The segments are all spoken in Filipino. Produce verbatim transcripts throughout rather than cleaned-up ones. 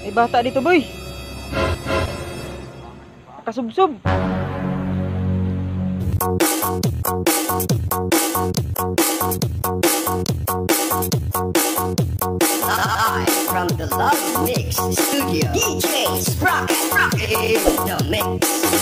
May bata dito, boy. Kasubsob. Live from the Love Mix Studio, D J Sprocket Rocket in the mix.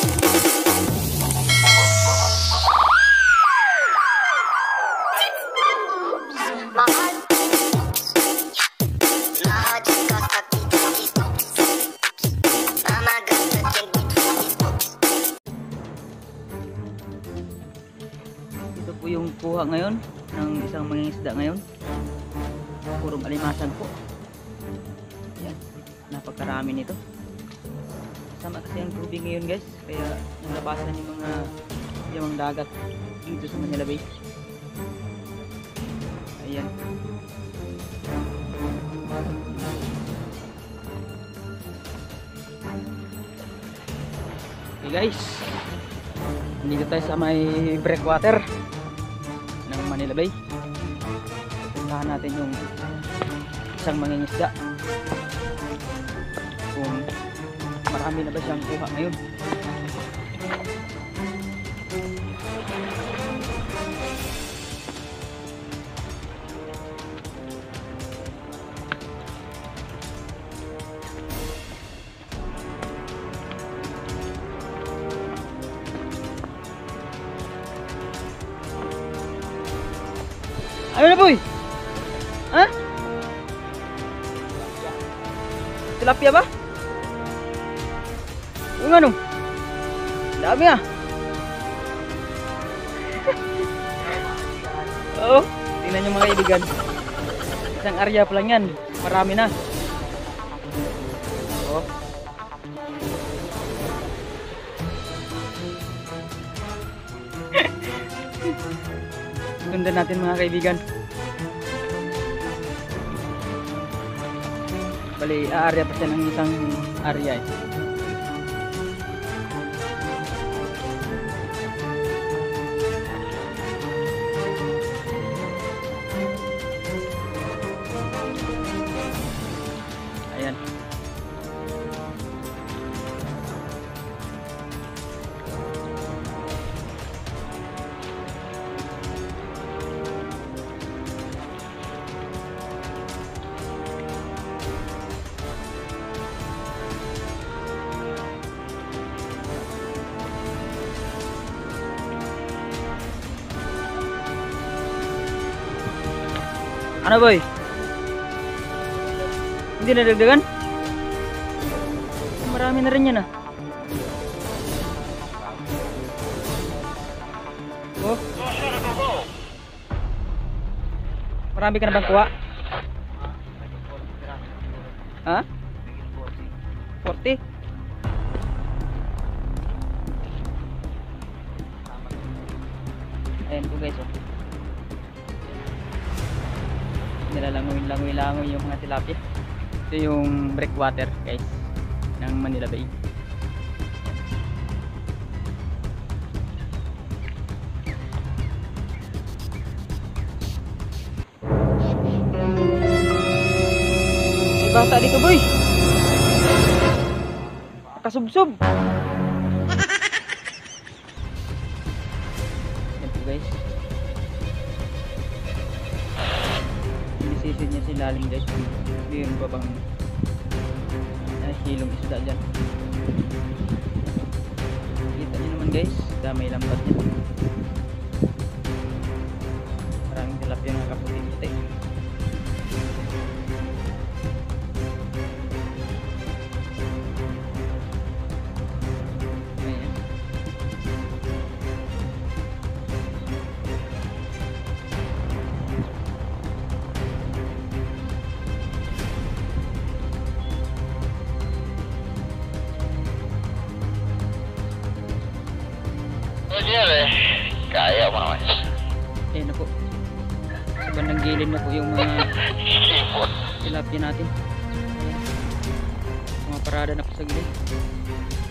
Ito po yung kuha ngayon ng isang mangingisda ngayon. Puro alimasan po. Yan, napakarami nito. Sama kasi ang tubig ngayon, guys, kaya nalabasan yung mga yung dagat dito sa Manila Bay. Ayan. Okay, guys, dito tayo sa may breakwater ng Manila Bay. Puntahan natin yung isang mangingisda kung marami na ba siyang kuha ngayon. Ano na, boy? Ha? Tilapia ba? Yung ano? Dami ah. Oo. Tingnan nyo mga kaibigan. Isang area pa lang yan. Marami na. Oo. Sundan natin mga kaibigan. Bali, area pa siya ng isang area eh. Ayan. Ano, boy? Hindi na dagdagan? Marami na rin yan ah. Oh. Marami ka na bang kuha? Ha? forty? Ayan po, guys, oh. Nilalangoy-langoy-langoy yung mga tilapia. Ito yung breakwater, guys, ng Manila Bay. May bata dito, boy. Kasubsob. Yan po, guys. Sisid niya si lalim, guys. Ito yung babang hilong isda dyan. Kita nyo naman, guys, damay lambat niya. Maraming tilapia na kaputi-puti. Ayan. Kaya mga Ayan na po. Sa bandang gilid na po yung mga tilapia natin. Ayan. Mga parada na po sa gilid.